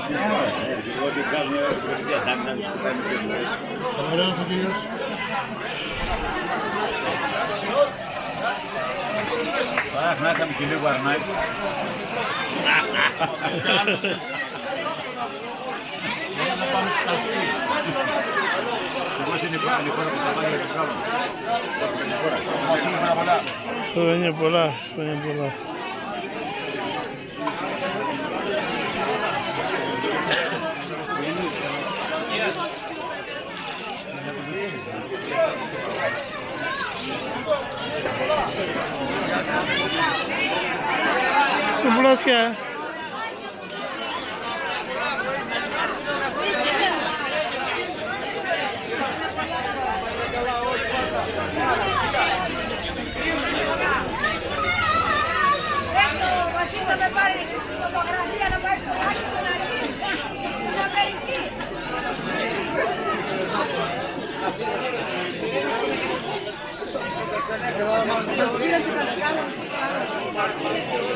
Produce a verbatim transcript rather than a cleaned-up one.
Αχ, να είχαμε και λίγο αρνάκι. Να πάμε στα σπίτι. Εγώ είναι η χώρα που θα πάει για το κάλο. Χρόνια πολλά, χρόνια πολλά. Μπλόκια. Θα πάρει φωτογραφία να πάει στο μάτι του να ρίξει. Να περιθεί. Μας πήρε την Πασκάλα.